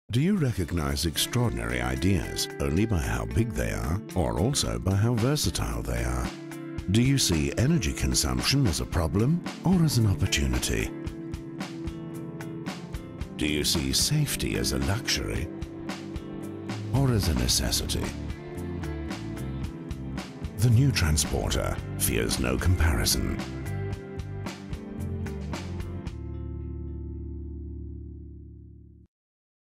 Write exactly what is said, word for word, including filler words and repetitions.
Do you recognize extraordinary ideas only by how big they are, or also by how versatile they are? Do you see energy consumption as a problem or as an opportunity? Do you see safety as a luxury or as a necessity? The new Transporter fears no comparison.